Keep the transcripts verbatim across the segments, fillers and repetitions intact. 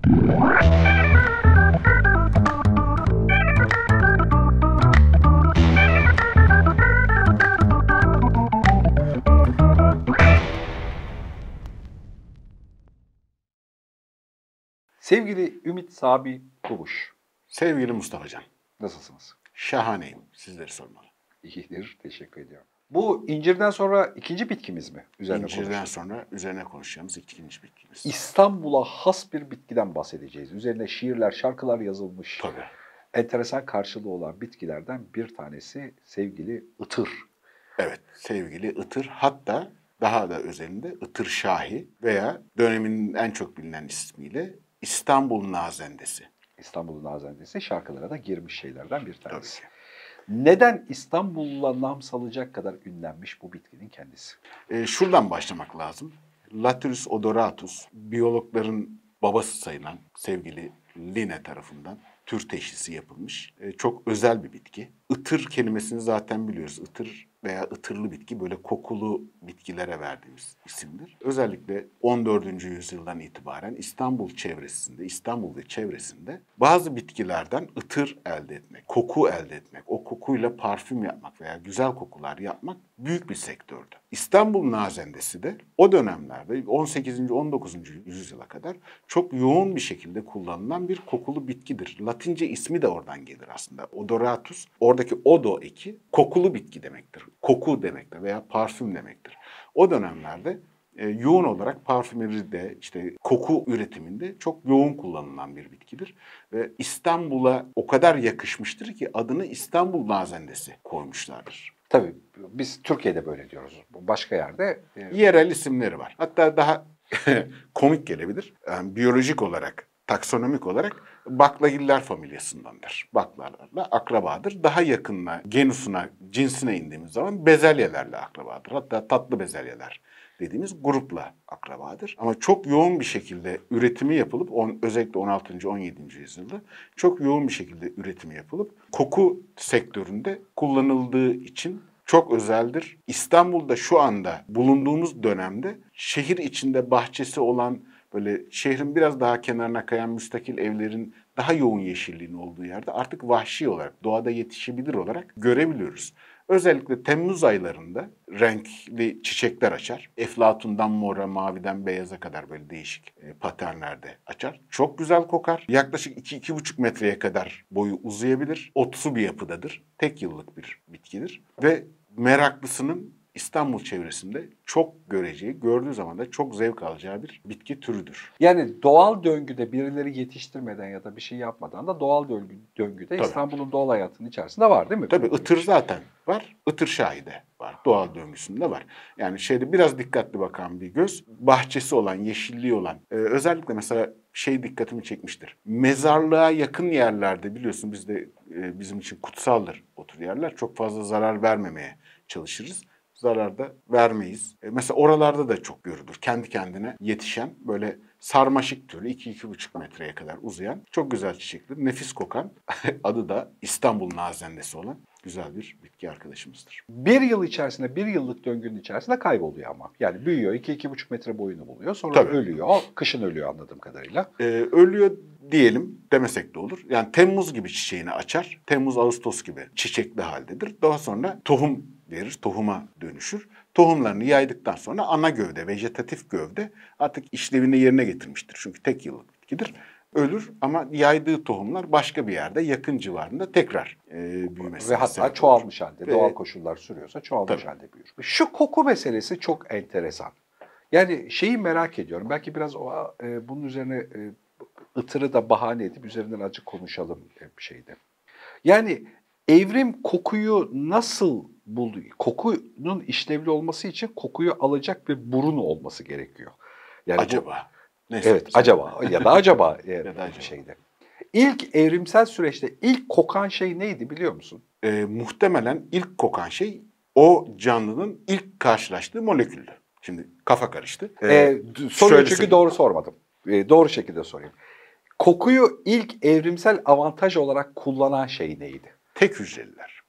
Sevgili Ümit Sabi Kubuş, Sevgili Mustafa Can, nasılsınız? şahaneyim. Sizleri sormalı. İyidir, teşekkür ediyorum. Bu incirden sonra ikinci bitkimiz mi? Üzerine İncirden konuşalım. sonra üzerine konuşacağımız ikinci bitkimiz. İstanbul'a has bir bitkiden bahsedeceğiz. Üzerine şiirler, şarkılar yazılmış. Tabii. Enteresan karşılığı olan bitkilerden bir tanesi sevgili ıtır. Evet, sevgili ıtır. Hatta daha da özelinde ıtır şahi veya dönemin en çok bilinen ismiyle İstanbul nazendesi. İstanbul'un nazendesi şarkılara da girmiş şeylerden bir tanesi. Tabii ki. Neden İstanbul'la nam salacak kadar ünlenmiş bu bitkinin kendisi? Ee, şuradan başlamak lazım. Lathyrus odoratus, biyologların babası sayılan sevgili Linne tarafından tür teşhisi yapılmış. Ee, çok özel bir bitki. Itır kelimesini zaten biliyoruz. Itır veya ıtırlı bitki böyle kokulu bitkilere verdiğimiz isimdir. Özellikle on dördüncü yüzyıldan itibaren İstanbul çevresinde, İstanbul ve çevresinde bazı bitkilerden ıtır elde etmek, koku elde etmek, o kokuyla parfüm yapmak veya güzel kokular yapmak büyük bir sektördü. İstanbul nazendesi de o dönemlerde on sekizinci on dokuzuncu yüzyıla kadar çok yoğun bir şekilde kullanılan bir kokulu bitkidir. Latince ismi de oradan gelir aslında. Odoratus, oradaki odo eki kokulu bitki demektir. Koku demektir veya parfüm demektir. O dönemlerde e, yoğun olarak parfümeride, işte koku üretiminde çok yoğun kullanılan bir bitkidir. Ve İstanbul'a o kadar yakışmıştır ki adını İstanbul nazendesi koymuşlardır. Tabii biz Türkiye'de böyle diyoruz. Başka yerde... E... Yerel isimleri var. Hatta daha komik gelebilir. Yani biyolojik olarak, taksonomik olarak baklagiller familyasındandır. Baklalarla akrabadır. Daha yakınına, genusuna, cinsine indiğimiz zaman bezelyelerle akrabadır. Hatta tatlı bezelyeler dediğimiz grupla akrabadır. Ama çok yoğun bir şekilde üretimi yapılıp, on, özellikle on altıncı on yedinci yüzyılda çok yoğun bir şekilde üretimi yapılıp koku sektöründe kullanıldığı için çok özeldir. İstanbul'da şu anda bulunduğumuz dönemde şehir içinde bahçesi olan, böyle şehrin biraz daha kenarına kayan müstakil evlerin daha yoğun yeşilliğin olduğu yerde artık vahşi olarak, doğada yetişebilir olarak görebiliyoruz. Özellikle Temmuz aylarında renkli çiçekler açar. Eflatundan mora, maviden beyaza kadar böyle değişik e, paternlerde açar. Çok güzel kokar. Yaklaşık iki iki buçuk metreye kadar boyu uzayabilir. Otsu bir yapıdadır. Tek yıllık bir bitkidir. Ve meraklısının İstanbul çevresinde çok göreceği, gördüğü zaman da çok zevk alacağı bir bitki türüdür. Yani doğal döngüde birileri yetiştirmeden ya da bir şey yapmadan da doğal döngü, döngüde Tabii. İstanbul'un doğal hayatının içerisinde var değil mi? Tabii ıtır zaten var. Itır şahi de var. Doğal döngüsünde var. Yani şeyde biraz dikkatli bakan bir göz, bahçesi olan, yeşilliği olan, e, özellikle mesela şey dikkatimi çekmiştir. Mezarlığa yakın yerlerde biliyorsun bizde e, bizim için kutsaldır o tür yerler. Çok fazla zarar vermemeye çalışırız. Zarar da vermeyiz. E mesela oralarda da çok görülür. Kendi kendine yetişen böyle sarmaşık türü iki iki buçuk metreye kadar uzayan çok güzel çiçekler. Nefis kokan adı da İstanbul nazendesi olan güzel bir bitki arkadaşımızdır. Bir yıl içerisinde, bir yıllık döngünün içerisinde kayboluyor ama. Yani büyüyor, iki iki buçuk metre boyunu buluyor. Sonra Tabii. ölüyor. Kışın ölüyor anladığım kadarıyla. Ee, ölüyor diyelim demesek de olur. Yani Temmuz gibi çiçeğini açar. Temmuz, Ağustos gibi çiçekli haldedir. Daha sonra tohum verir, tohuma dönüşür. Tohumlarını yaydıktan sonra ana gövde, vejetatif gövde artık işlevini yerine getirmiştir. Çünkü tek yıllık bitkidir. Ölür ama yaydığı tohumlar başka bir yerde, yakın civarında tekrar e, büyümesine Ve hatta sebep çoğalmış olur. halde, Ve, doğal koşullar sürüyorsa çoğalmış tabii. halde büyür. Şu koku meselesi çok enteresan. Yani şeyi merak ediyorum. Belki biraz o, e, bunun üzerine e, ıtırı da bahane edip üzerinden azıcık konuşalım e, bir şeyde. Yani evrim kokuyu nasıl buldu? Kokunun işlevli olması için kokuyu alacak bir burun olması gerekiyor. Yani acaba? Bu, evet, acaba ya da acaba e, ya da acaba. şeyde. İlk evrimsel süreçte ilk kokan şey neydi biliyor musun? E, muhtemelen ilk kokan şey o canlının ilk karşılaştığı moleküldü. Şimdi kafa karıştı. Ee, ee, soruyu çünkü doğru sormadım. Ee, doğru şekilde sorayım. Kokuyu ilk evrimsel avantaj olarak kullanan şey neydi? Tek hücreliler.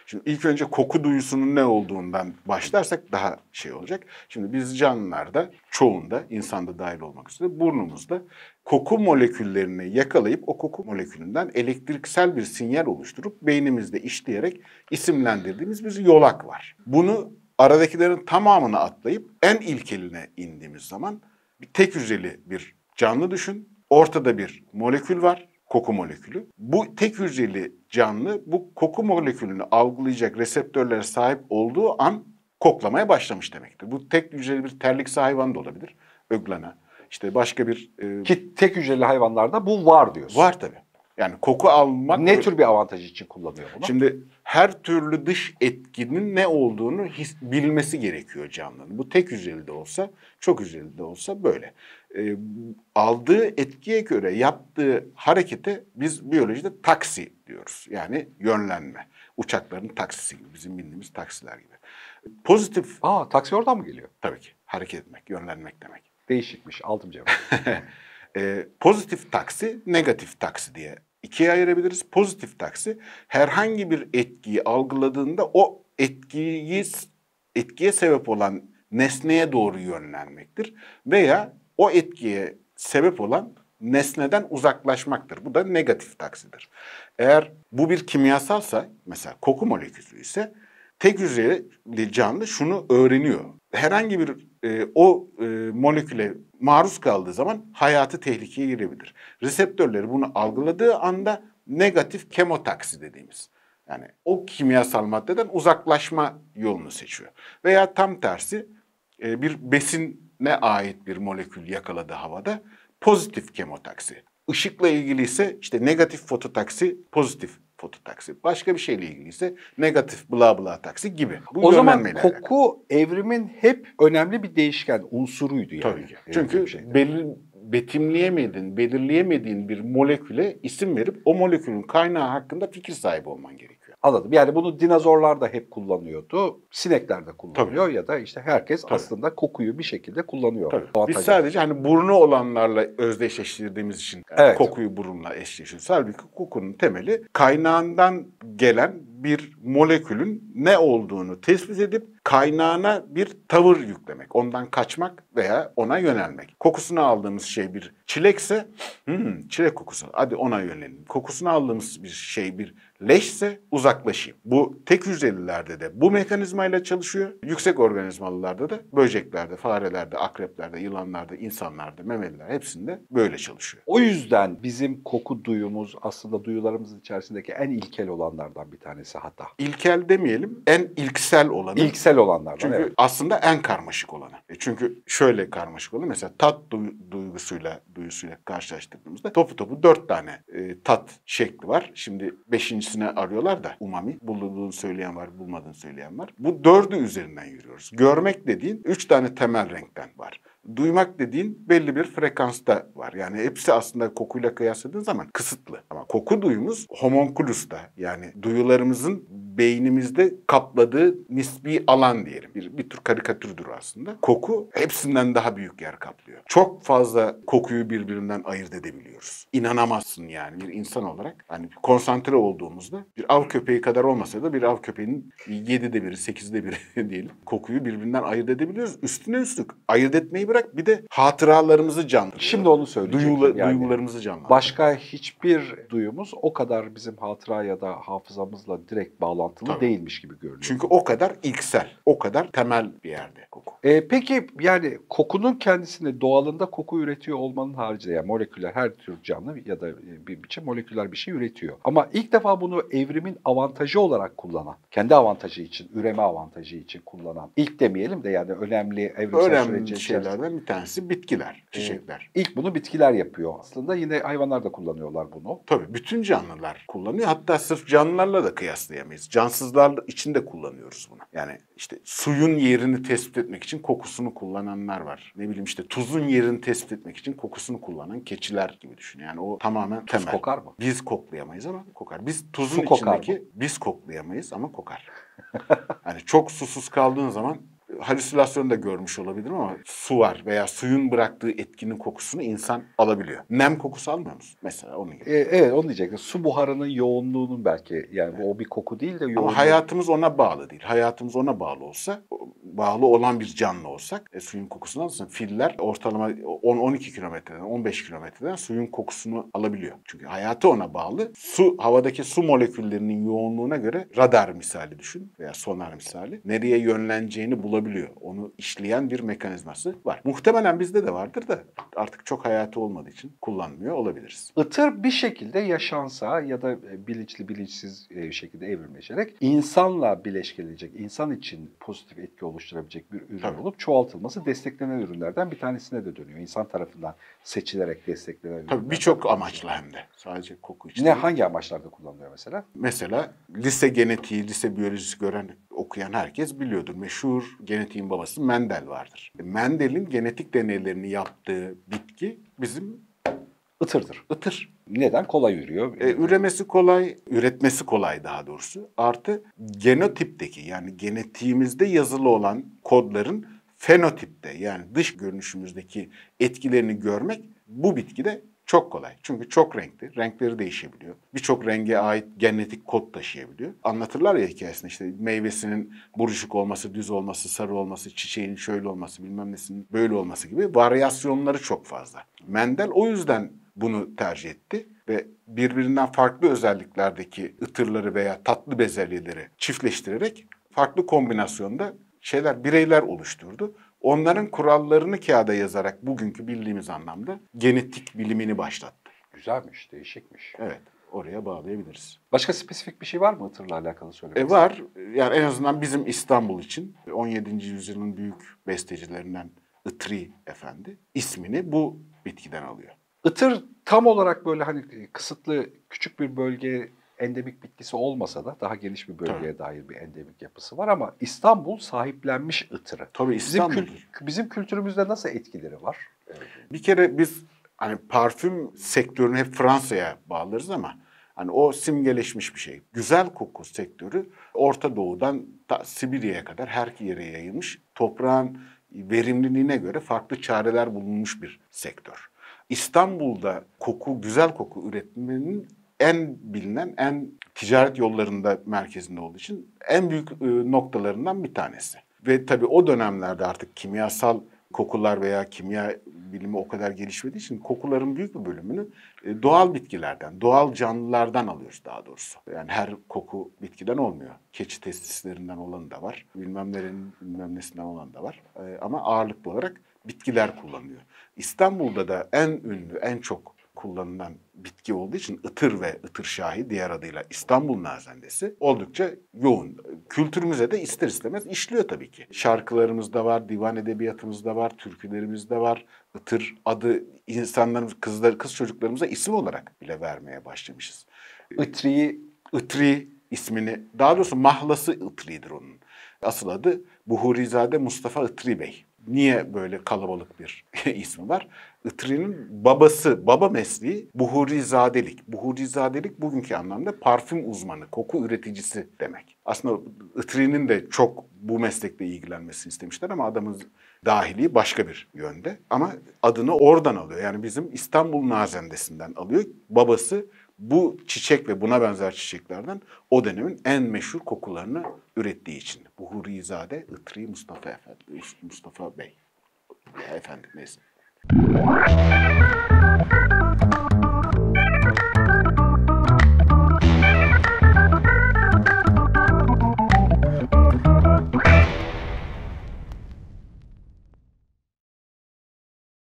Şimdi ilk önce koku duyusunun ne olduğundan başlarsak daha şey olacak. Şimdi biz canlılarda, çoğunda, insanda dahil olmak üzere burnumuzda koku moleküllerini yakalayıp o koku molekülünden elektriksel bir sinyal oluşturup beynimizde işleyerek isimlendirdiğimiz bir yolak var. Bunu aradakilerin tamamını atlayıp en ilkeline indiğimiz zaman bir tek hücreli bir canlı düşün. Ortada bir molekül var, koku molekülü. Bu tek hücreli canlı bu koku molekülünü algılayacak reseptörlere sahip olduğu an koklamaya başlamış demektir. Bu tek hücreli bir terlikse hayvan da olabilir. Öglana. İşte başka bir... E, Ki tek hücreli hayvanlarda bu var diyorsun. Var tabii. Yani koku almak... Ne tür bir avantaj için kullanıyor bunu? Şimdi her türlü dış etkinin ne olduğunu his, bilmesi gerekiyor canlının. Bu tek hücreli de olsa, çok hücreli de olsa böyle. E, aldığı etkiye göre yaptığı harekete biz biyolojide taksi diyoruz. Yani yönlenme. Uçakların taksisi gibi, bizim bildiğimiz taksiler gibi. Pozitif... Aa, taksi oradan mı geliyor? Tabii ki. Hareket etmek, yönlenmek demek. Değişikmiş. Aldım cevabı. e, pozitif taksi, negatif taksi diye ikiye ayırabiliriz. Pozitif taksi herhangi bir etkiyi algıladığında o etkiyi etkiye sebep olan nesneye doğru yönlenmektir. Veya o etkiye sebep olan nesneden uzaklaşmaktır. Bu da negatif taksidir. Eğer bu bir kimyasalsa, mesela koku molekülü ise tek hücreli canlı şunu öğreniyor. Herhangi bir e, o e, moleküle maruz kaldığı zaman hayatı tehlikeye girebilir. Reseptörleri bunu algıladığı anda negatif kemotaksi dediğimiz. Yani o kimyasal maddeden uzaklaşma yolunu seçiyor. Veya tam tersi e, bir besine ait bir molekül yakaladı havada, pozitif kemotaksi. Işıkla ilgili ise işte negatif fototaksi, pozitif fototaksi. Başka bir şeyle ilgili ise negatif bla bla taksi gibi. Bu o zaman koku alakalı. evrimin hep önemli bir değişken unsuruydu yani. Tabii ki. Çünkü belir, betimleyemediğin, belirleyemediğin bir moleküle isim verip o molekülün kaynağı hakkında fikir sahibi olman gerekiyor. Anladım. Yani bunu dinozorlar da hep kullanıyordu. Sinekler de kullanıyor. Tabii. Ya da işte herkes Tabii. aslında kokuyu bir şekilde kullanıyor. Tabii. Biz Avantajı. sadece hani burnu olanlarla özdeşleştirdiğimiz için yani Evet. kokuyu burunla eşleştiriyoruz. Halbuki kokunun temeli kaynağından gelen bir molekülün ne olduğunu tespit edip kaynağına bir tavır yüklemek. Ondan kaçmak veya ona yönelmek. Kokusunu aldığımız şey bir çilekse, hmm, çilek kokusu, hadi ona yönelelim. Kokusunu aldığımız bir şey bir leşse uzaklaşayım. Bu tek hücrelilerde de bu mekanizmayla çalışıyor. Yüksek organizmalılarda da, böceklerde, farelerde, akreplerde, yılanlarda, insanlarda, memeliler hepsinde böyle çalışıyor. O yüzden bizim koku duyumuz aslında duyularımızın içerisindeki en ilkel olanlardan bir tanesi hatta. İlkel demeyelim, en ilksel olanı. İlksel olanlardan, Çünkü evet. aslında en karmaşık olanı. E çünkü şöyle karmaşık olanı, mesela tat duy- duygusuyla duyusuyla karşılaştırdığımızda topu topu dört tane e, tat şekli var. Şimdi beşincisine arıyorlar da umami. Bulduğunu söyleyen var, bulmadığını söyleyen var. Bu dördü üzerinden yürüyoruz. Görmek dediğin üç tane temel renkten var. Duymak dediğin belli bir frekansta var. Yani hepsi aslında kokuyla kıyasladığın zaman kısıtlı. Ama koku duyumuz homunculusta, yani duyularımızın beynimizde kapladığı nispi alan diyelim. Bir, bir tür karikatürdür aslında. Koku hepsinden daha büyük yer kaplıyor. Çok fazla kokuyu birbirinden ayırt edebiliyoruz. İnanamazsın yani bir insan olarak. Hani konsantre olduğumuzda bir av köpeği kadar olmasa da bir av köpeğinin yedide biri, sekizde biri diyelim. Kokuyu birbirinden ayırt edebiliyoruz. Üstüne üstlük ayırt etmeyi bırak, bir de hatıralarımızı canlandırıyor. Şimdi onu söyleyecektim. Duyula, yani. Duygularımızı canlandırıyor. Başka hiçbir duyumuz o kadar bizim hatıra ya da hafızamızla direkt bağlantılı Tabii. değilmiş gibi görünüyor. Çünkü o kadar ilksel, o kadar temel bir yerde koku. E, peki yani kokunun kendisini doğalında koku üretiyor olmanın haricinde, yani moleküler her tür canlı ya da bir biçim moleküler bir şey üretiyor. Ama ilk defa bunu evrimin avantajı olarak kullanan, kendi avantajı için, üreme avantajı için kullanan, ilk demeyelim de yani önemli evrimsel Önemli süreci şeylerden bir tanesi bitkiler, çiçekler. İlk bunu bitkiler yapıyor. Aslında yine hayvanlar da kullanıyorlar bunu. Tabii bütün canlılar kullanıyor. Hatta sırf canlılarla da kıyaslayamayız. Cansızlar için de kullanıyoruz bunu. Yani işte suyun yerini tespit etmek için kokusunu kullananlar var. Ne bileyim işte tuzun yerini tespit etmek için kokusunu kullanan keçiler gibi düşün. Yani o tamamen Tuz temel. kokar mı? Biz koklayamayız ama kokar. Biz tuzun Su kokar içindeki biz koklayamayız ama kokar. Yani çok susuz kaldığın zaman halüsinasyonu da görmüş olabilirim ama su var veya suyun bıraktığı etkinin kokusunu insan alabiliyor. Nem kokusu almıyor musun? Mesela onun gibi. E, evet onu diyecektim. Su buharının yoğunluğunun belki yani evet. O bir koku değil de yoğunluğu. Ama hayatımız ona bağlı değil. Hayatımız ona bağlı olsa, bağlı olan bir canlı olsak e, suyun kokusunu alırsın. Filler ortalama on on iki kilometreden, on beş kilometreden suyun kokusunu alabiliyor. Çünkü hayatı ona bağlı. Su, havadaki su moleküllerinin yoğunluğuna göre radar misali düşün veya sonar misali. Nereye yönleneceğini bulabiliyor. Onu işleyen bir mekanizması var. Muhtemelen bizde de vardır da artık çok hayatı olmadığı için kullanmıyor olabiliriz. Itır bir şekilde yaşansa ya da bilinçli bilinçsiz şekilde evrimleşerek insanla bileşkelenecek, insan için pozitif etki oluşturabilecek bir ürün Tabii. olup çoğaltılması desteklenen ürünlerden bir tanesine de dönüyor. İnsan tarafından seçilerek desteklenen ürünler. Tabii birçok amaçla hem de. Sadece koku için. Ne hangi amaçlarda kullanılıyor mesela? Mesela lise genetiği, lise biyolojisi gören, okuyan herkes biliyordur. Meşhur genetiğin babası Mendel vardır. Mendel'in genetik deneylerini yaptığı bitki bizim ıtırdır. Itır. Neden? Kolay ürüyor. E, üremesi kolay, üretmesi kolay daha doğrusu. Artı genotipteki yani genetiğimizde yazılı olan kodların fenotipte yani dış görünüşümüzdeki etkilerini görmek bu bitkide çok kolay. Çünkü çok renkli, renkleri değişebiliyor. Birçok renge ait genetik kod taşıyabiliyor. Anlatırlar ya hikayesinde işte meyvesinin buruşuk olması, düz olması, sarı olması, çiçeğin şöyle olması, bilmem nesinin böyle olması gibi varyasyonları çok fazla. Mendel o yüzden bunu tercih etti ve birbirinden farklı özelliklerdeki ıtırları veya tatlı bezelyeleri çiftleştirerek farklı kombinasyonda şeyler, bireyler oluşturdu. Onların kurallarını kağıda yazarak bugünkü bildiğimiz anlamda genetik bilimini başlattı. Güzelmiş, değişikmiş. Evet, oraya bağlayabiliriz. Başka spesifik bir şey var mı ıtırla alakalı söylemek? E var. Yani en azından bizim İstanbul için on yedinci yüzyılın büyük bestecilerinden Itri Efendi ismini bu bitkiden alıyor. Itır tam olarak böyle hani kısıtlı küçük bir bölge endemik bitkisi olmasa da daha geniş bir bölgeye Tabii. dair bir endemik yapısı var ama İstanbul sahiplenmiş ıtırı. Tabii İstanbul. Bizim, kült- bizim kültürümüzde nasıl etkileri var? Bir kere biz hani parfüm sektörünü hep Fransa'ya bağlarız ama hani o simgeleşmiş bir şey. Güzel koku sektörü Orta Doğu'dan ta Sibirya'ya kadar her yere yayılmış. Toprağın verimliliğine göre farklı çareler bulunmuş bir sektör. İstanbul'da koku, güzel koku üretmenin en bilinen, en ticaret yollarında merkezinde olduğu için en büyük e, noktalarından bir tanesi. Ve tabii o dönemlerde artık kimyasal kokular veya kimya bilimi o kadar gelişmediği için kokuların büyük bir bölümünü e, doğal bitkilerden, doğal canlılardan alıyoruz daha doğrusu. Yani her koku bitkiden olmuyor. Keçi testislerinden olan da var, bilmem nerenin bilmem nesinden olan da var. E, ama ağırlıklı olarak bitkiler kullanılıyor. İstanbul'da da en ünlü, en çok kullanılan bitki olduğu için ıtır ve ıtır şahi diğer adıyla İstanbul nazendesi oldukça yoğun. Kültürümüze de ister istemez işliyor tabii ki. Şarkılarımızda var, divan edebiyatımızda var, türkülerimizde var. Itır adı insanların kızlar kız çocuklarımıza isim olarak bile vermeye başlamışız. Itri'yi Itri ismini, daha doğrusu mahlası Itri'dir onun. Asıl adı Buhurizade Mustafa Itri Bey. Niye böyle kalabalık bir ismi var? Itri'nin babası, baba mesleği buhurizadelik. Buhurizadelik bugünkü anlamda parfüm uzmanı, koku üreticisi demek. Aslında Itri'nin de çok bu meslekle ilgilenmesini istemişler ama adamın dahiliği başka bir yönde. Ama adını oradan alıyor. Yani bizim İstanbul nazendesinden alıyor. Babası bu çiçek ve buna benzer çiçeklerden o dönemin en meşhur kokularını ürettiği için. Buhurizade Itri Mustafa Efendi, Mustafa Bey. Ya efendim neyse.